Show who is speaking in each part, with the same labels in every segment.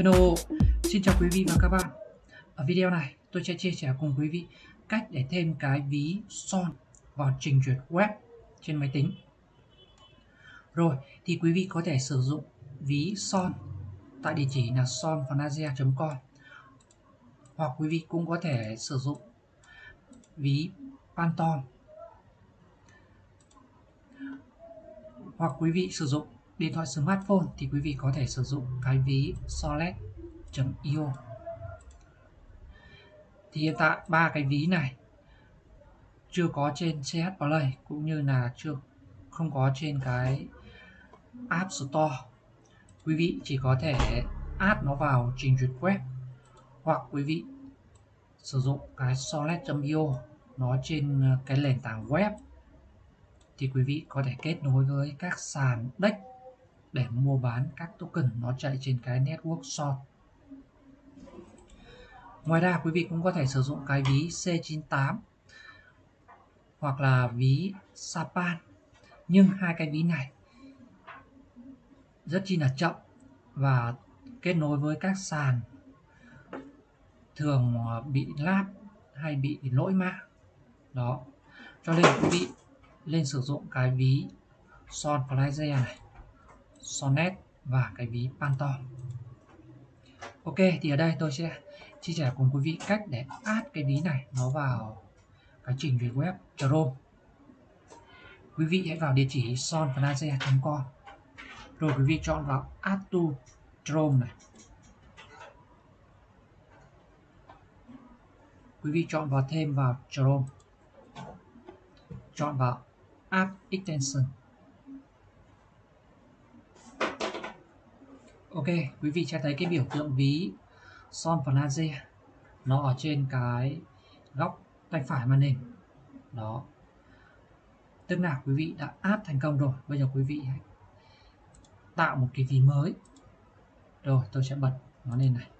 Speaker 1: Hello, xin chào quý vị và các bạn. Ở video này tôi sẽ chia sẻ cùng quý vị cách để thêm cái ví son vào trình duyệt web trên máy tính. Rồi thì quý vị có thể sử dụng ví son tại địa chỉ là sonfantasia.com, hoặc quý vị cũng có thể sử dụng ví Phantom, hoặc quý vị sử dụng điện thoại smartphone thì quý vị có thể sử dụng cái ví solid.io. Thì hiện tại ba cái ví này chưa có trên CH Play cũng như là không có trên cái App Store. Quý vị chỉ có thể add nó vào trình duyệt web, hoặc quý vị sử dụng cái solid.io nó trên cái nền tảng web thì quý vị có thể kết nối với các sàn DEX để mua bán các token nó chạy trên cái network son. Ngoài ra quý vị cũng có thể sử dụng cái ví C98 hoặc là ví Sapan, nhưng hai cái ví này rất chi là chậm và kết nối với các sàn thường bị lag hay bị lỗi mã đó, cho nên quý vị nên sử dụng cái ví Sonfantasia này, Sonnet và cái ví Phantom. Ok, thì ở đây tôi sẽ chia sẻ cùng quý vị cách để add cái ví này nó vào cái trình duyệt web Chrome. Quý vị hãy vào địa chỉ sonfantasia.com, rồi quý vị chọn vào Add to Chrome này. Quý vị chọn vào thêm vào Chrome, chọn vào Add Extension. Ok, quý vị sẽ thấy cái biểu tượng ví Sonfantasia nó ở trên cái góc tay phải màn hình đó, tức là quý vị đã add thành công rồi. Bây giờ quý vị hãy tạo một cái ví mới. Rồi tôi sẽ bật nó lên này.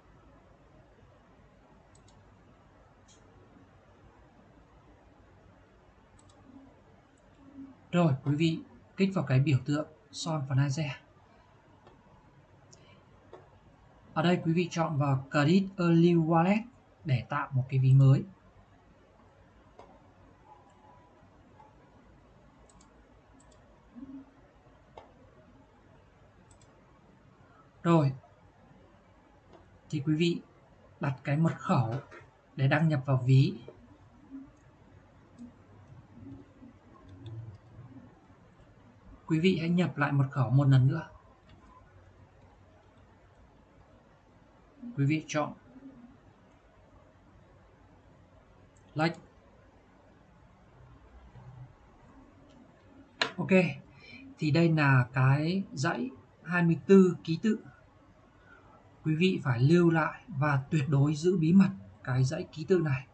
Speaker 1: Rồi quý vị kích vào cái biểu tượng Sonfantasia. Ở đây quý vị chọn vào Create a new wallet để tạo một cái ví mới. Rồi thì quý vị đặt cái mật khẩu để đăng nhập vào ví. Quý vị hãy nhập lại mật khẩu một lần nữa. Quý vị chọn Like. Ok, thì đây là cái dãy 24 ký tự. Quý vị phải lưu lại và tuyệt đối giữ bí mật cái dãy ký tự này.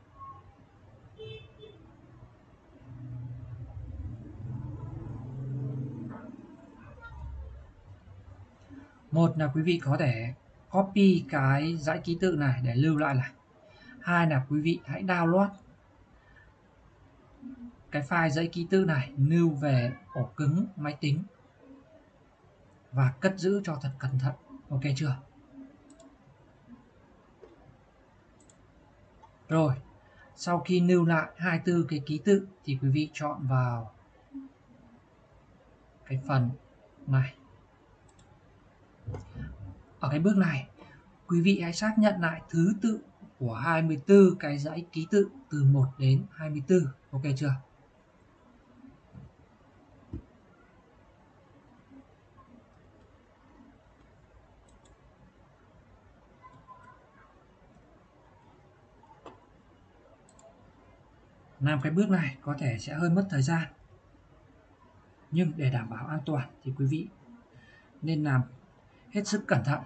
Speaker 1: Một là quý vị có thể copy cái dãy ký tự này để lưu lại này. Hai là quý vị hãy download cái file dãy ký tự này, lưu về ổ cứng máy tính và cất giữ cho thật cẩn thận. Ok chưa? Rồi, sau khi lưu lại 24 cái ký tự thì quý vị chọn vào cái phần này. Ở cái bước này, quý vị hãy xác nhận lại thứ tự của 24 cái dãy ký tự từ 1 đến 24. Ok chưa? Làm cái bước này có thể sẽ hơi mất thời gian, nhưng để đảm bảo an toàn thì quý vị nên làm hết sức cẩn thận.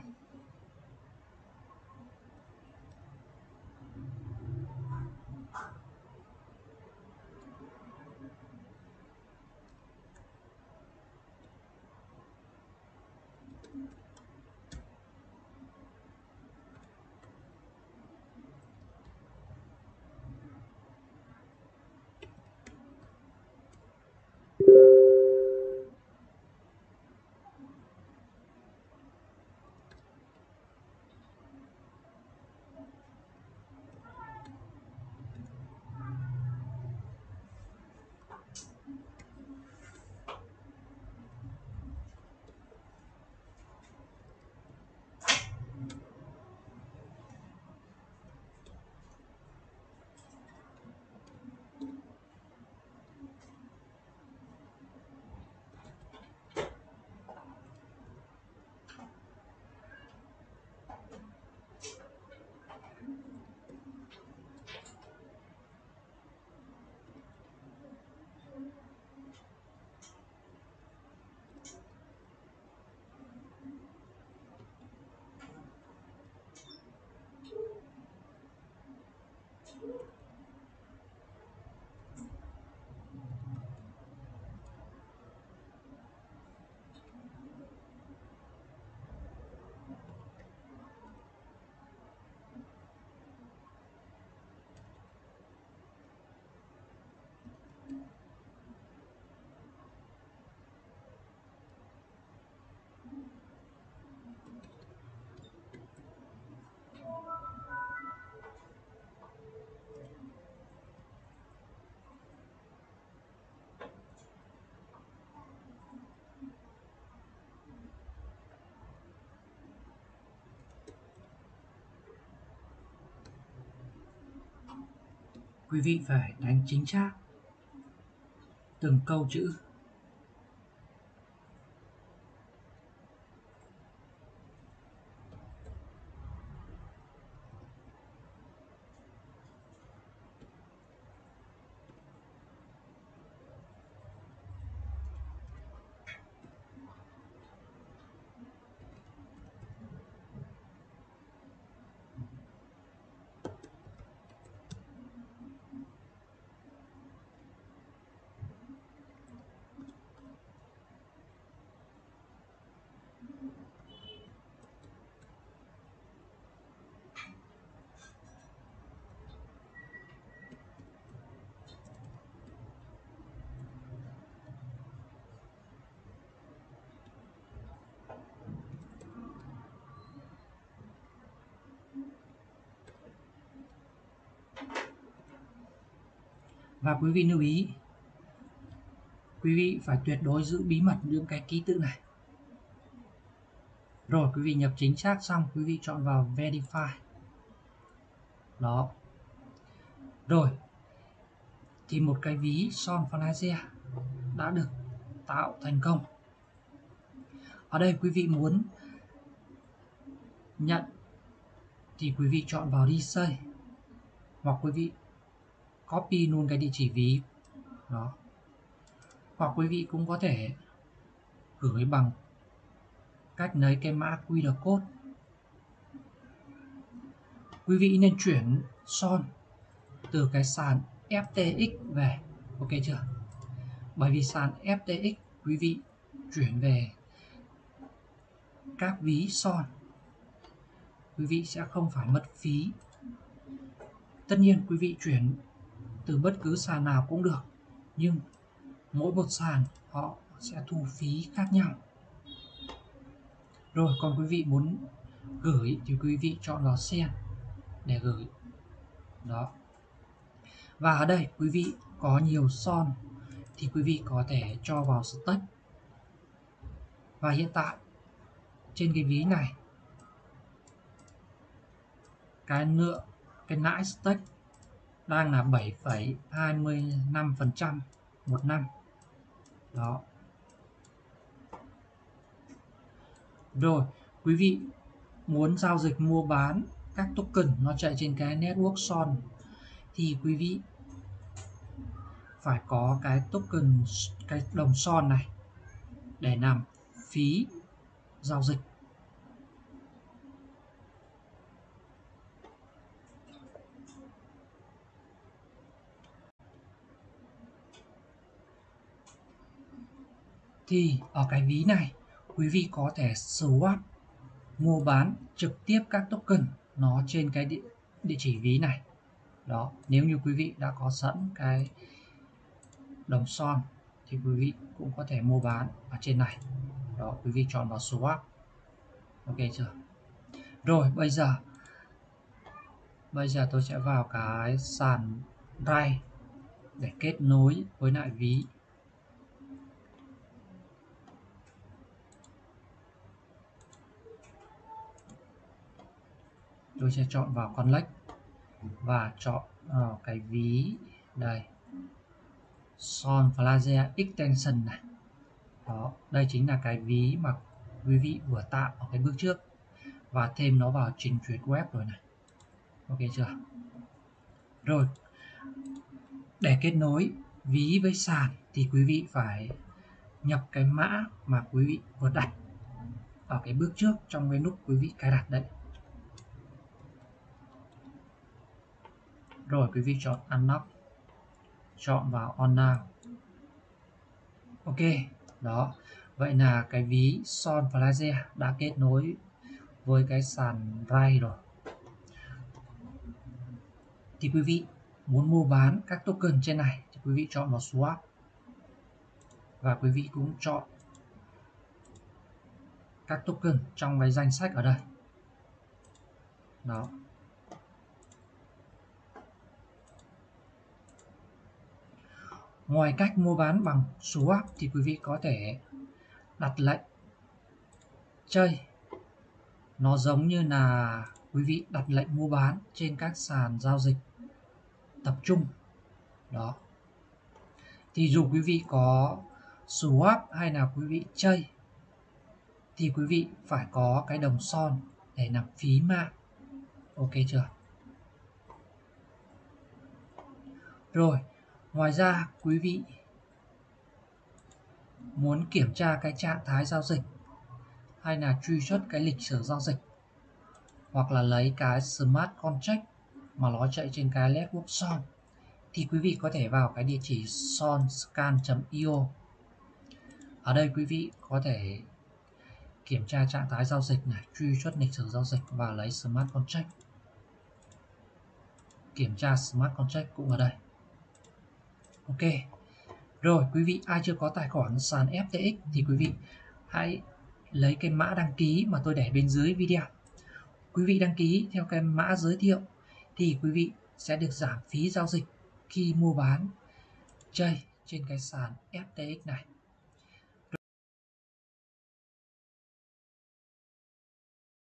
Speaker 1: quý vị phải đánh chính xác từng câu chữ. Và quý vị lưu ý, quý vị phải tuyệt đối giữ bí mật những cái ký tự này. Rồi quý vị nhập chính xác xong, quý vị chọn vào Verify. Đó. Rồi, thì một cái ví Son Falaise đã được tạo thành công. Ở đây quý vị muốn nhận thì quý vị chọn vào Resave, hoặc quý vị copy luôn cái địa chỉ ví. Đó. Hoặc quý vị cũng có thể gửi bằng cách lấy cái mã QR code. Quý vị nên chuyển Son từ cái sàn FTX về, ok chưa? Bởi vì sàn FTX quý vị chuyển về các ví Son, quý vị sẽ không phải mất phí. Tất nhiên quý vị chuyển từ bất cứ sàn nào cũng được, nhưng mỗi một sàn họ sẽ thu phí khác nhau. Rồi, còn quý vị muốn gửi thì quý vị chọn vào Send để gửi. Đó. Và ở đây quý vị có nhiều Son thì quý vị có thể cho vào Stake. Và hiện tại trên cái ví này, cái lãi Stake đang là 7,25% một năm. Đó. Rồi, quý vị muốn giao dịch mua bán các token nó chạy trên cái network Son thì quý vị phải có cái token, cái đồng Son này để làm phí giao dịch. Thì ở cái ví này quý vị có thể swap, mua bán trực tiếp các token nó trên cái địa chỉ ví này. Đó, nếu như quý vị đã có sẵn cái đồng Son thì quý vị cũng có thể mua bán ở trên này. Đó, quý vị chọn vào swap. Ok chưa? Rồi, bây giờ tôi sẽ vào cái sàn RAI để kết nối với lại ví. Tôi sẽ chọn vào Connect và chọn cái ví đây, Son Falaise Extension này. Đó, đây chính là cái ví mà quý vị vừa tạo ở cái bước trước và thêm nó vào trình duyệt web rồi này. Ok chưa? Rồi, để kết nối ví với sàn thì quý vị phải nhập cái mã mà quý vị vừa đặt ở cái bước trước trong cái lúc quý vị cài đặt đấy. Rồi quý vị chọn Unlock, chọn vào On Now. Ok, đó. Vậy là cái ví Son Falaise đã kết nối với cái sàn RAI rồi. Thì quý vị muốn mua bán các token trên này thì quý vị chọn vào Swap. Và quý vị cũng chọn các token trong cái danh sách ở đây. Đó. Ngoài cách mua bán bằng swap thì quý vị có thể đặt lệnh chơi. Nó giống như là quý vị đặt lệnh mua bán trên các sàn giao dịch tập trung Đó. Thì dù quý vị có swap hay là quý vị chơi thì quý vị phải có cái đồng son để nạp phí mạng. Ok chưa? Rồi, ngoài ra quý vị muốn kiểm tra cái trạng thái giao dịch hay là truy xuất cái lịch sử giao dịch hoặc là lấy cái smart contract mà nó chạy trên cái network Son thì quý vị có thể vào cái địa chỉ sonscan.io. Ở đây quý vị có thể kiểm tra trạng thái giao dịch này, truy xuất lịch sử giao dịch và lấy smart contract. Kiểm tra smart contract cũng ở đây. Ok. Rồi, quý vị ai chưa có tài khoản sàn FTX thì quý vị hãy lấy cái mã đăng ký mà tôi để bên dưới video. Quý vị đăng ký theo cái mã giới thiệu thì quý vị sẽ được giảm phí giao dịch khi mua bán chơi trên cái sàn FTX này.